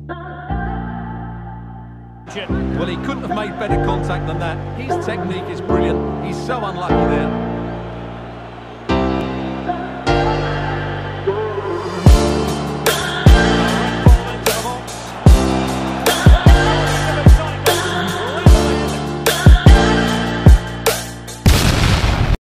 Well, he couldn't have made better contact than that. His technique is brilliant. He's so unlucky there.